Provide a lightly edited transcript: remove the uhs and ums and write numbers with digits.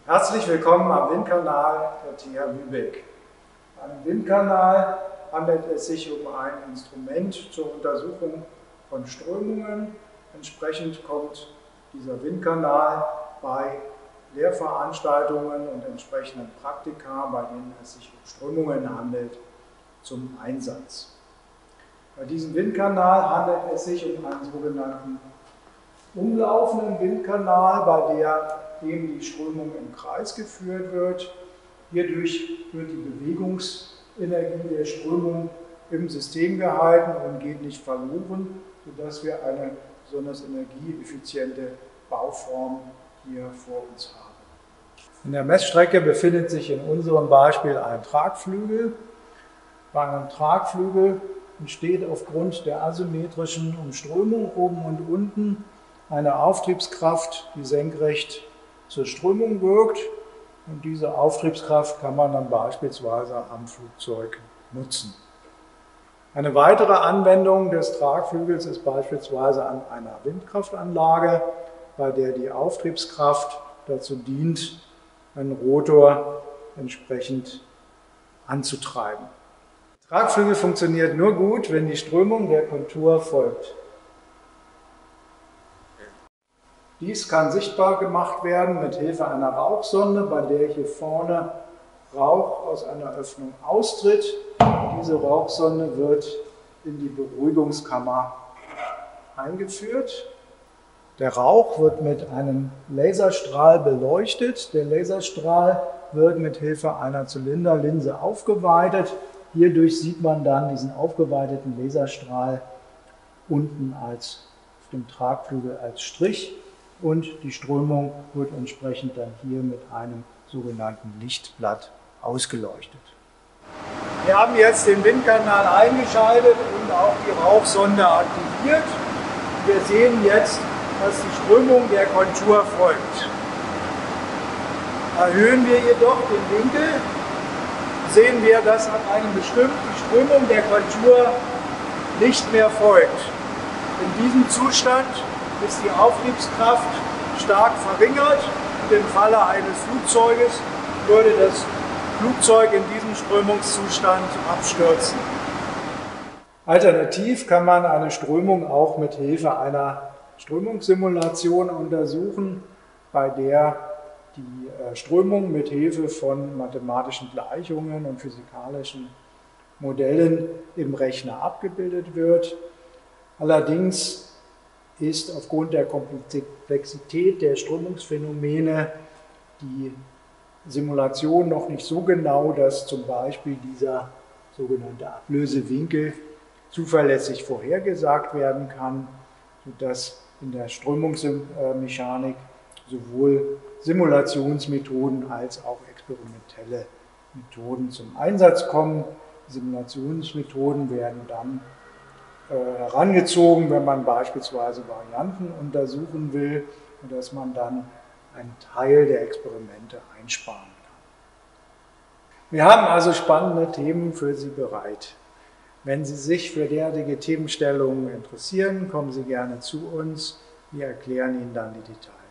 Herzlich willkommen am Windkanal der TH Lübeck. Beim Windkanal handelt es sich um ein Instrument zur Untersuchung von Strömungen. Entsprechend kommt dieser Windkanal bei Lehrveranstaltungen und entsprechenden Praktika, bei denen es sich um Strömungen handelt, zum Einsatz. Bei diesem Windkanal handelt es sich um einen sogenannten umlaufenden Windkanal, bei dem die Strömung im Kreis geführt wird. Hierdurch wird die Bewegungsenergie der Strömung im System gehalten und geht nicht verloren, sodass wir eine besonders energieeffiziente Bauform hier vor uns haben. In der Messstrecke befindet sich in unserem Beispiel ein Tragflügel. Bei einem Tragflügel entsteht aufgrund der asymmetrischen Umströmung oben und unten eine Auftriebskraft, die senkrecht zur Strömung wirkt. Und diese Auftriebskraft kann man dann beispielsweise am Flugzeug nutzen. Eine weitere Anwendung des Tragflügels ist beispielsweise an einer Windkraftanlage, bei der die Auftriebskraft dazu dient, einen Rotor entsprechend anzutreiben. Der Tragflügel funktioniert nur gut, wenn die Strömung der Kontur folgt. Dies kann sichtbar gemacht werden mit Hilfe einer Rauchsonde, bei der hier vorne Rauch aus einer Öffnung austritt. Diese Rauchsonde wird in die Beruhigungskammer eingeführt. Der Rauch wird mit einem Laserstrahl beleuchtet. Der Laserstrahl wird mit Hilfe einer Zylinderlinse aufgeweitet. Hierdurch sieht man dann diesen aufgeweiteten Laserstrahl unten auf dem Tragflügel als Strich. Und die Strömung wird entsprechend dann hier mit einem sogenannten Lichtblatt ausgeleuchtet. Wir haben jetzt den Windkanal eingeschaltet und auch die Rauchsonde aktiviert. Wir sehen jetzt, dass die Strömung der Kontur folgt. Erhöhen wir jedoch den Winkel, sehen wir, dass an einem bestimmten Strömung der Kontur nicht mehr folgt. In diesem Zustand ist die Auftriebskraft stark verringert und im Falle eines Flugzeuges würde das Flugzeug in diesem Strömungszustand abstürzen. Alternativ kann man eine Strömung auch mit Hilfe einer Strömungssimulation untersuchen, bei der die Strömung mit Hilfe von mathematischen Gleichungen und physikalischen Modellen im Rechner abgebildet wird. Allerdings ist aufgrund der Komplexität der Strömungsphänomene die Simulation noch nicht so genau, dass zum Beispiel dieser sogenannte Ablösewinkel zuverlässig vorhergesagt werden kann, sodass in der Strömungsmechanik sowohl Simulationsmethoden als auch experimentelle Methoden zum Einsatz kommen. Simulationsmethoden werden dann herangezogen, wenn man beispielsweise Varianten untersuchen will, sodass man dann einen Teil der Experimente einsparen kann. Wir haben also spannende Themen für Sie bereit. Wenn Sie sich für derartige Themenstellungen interessieren, kommen Sie gerne zu uns. Wir erklären Ihnen dann die Details.